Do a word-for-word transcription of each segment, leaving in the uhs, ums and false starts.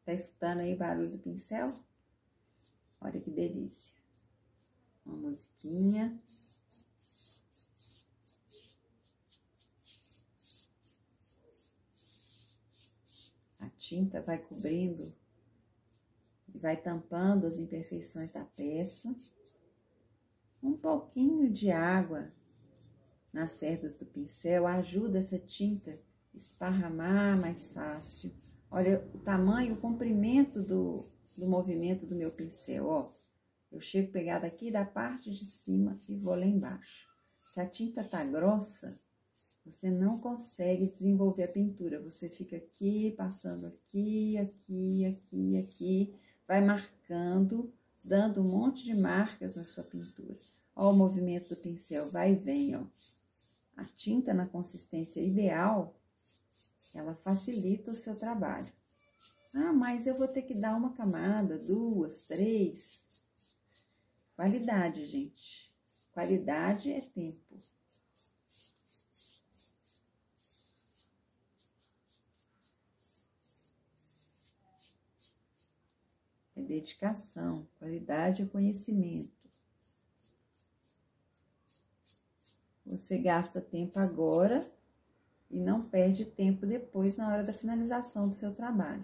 Tá escutando aí o barulho do pincel? Olha que delícia. Uma musiquinha. A tinta vai cobrindo e vai tampando as imperfeições da peça. Um pouquinho de água nas cerdas do pincel ajuda essa tinta a esparramar mais fácil. Olha o tamanho, o comprimento do, do movimento do meu pincel, ó. Eu chego a pegar daqui da parte de cima e vou lá embaixo. Se a tinta tá grossa, você não consegue desenvolver a pintura. Você fica aqui, passando aqui, aqui, aqui, aqui, vai marcando, dando um monte de marcas na sua pintura. Ó o movimento do pincel, vai e vem, ó. A tinta na consistência ideal, ela facilita o seu trabalho. Ah, mas eu vou ter que dar uma camada, duas, três. Qualidade, gente. Qualidade é tempo. É dedicação. Qualidade é conhecimento. Você gasta tempo agora e não perde tempo depois na hora da finalização do seu trabalho.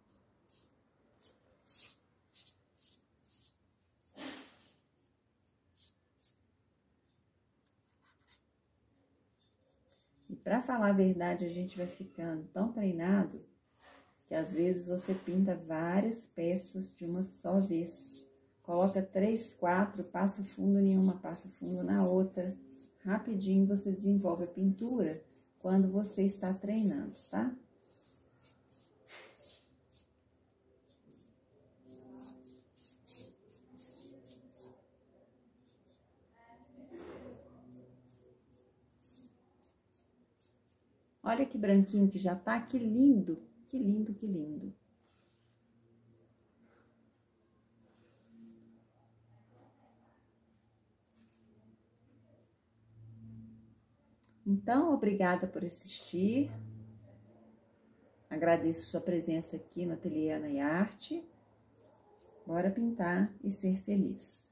E para falar a verdade, a gente vai ficando tão treinado que às vezes você pinta várias peças de uma só vez. Coloca três, quatro, passa o fundo em uma, passa o fundo na outra. Rapidinho você desenvolve a pintura quando você está treinando, tá? Olha que branquinho que já tá, que lindo, que lindo, que lindo. Então, obrigada por assistir. Agradeço sua presença aqui no Ateliê Ana e Arte. Bora pintar e ser feliz.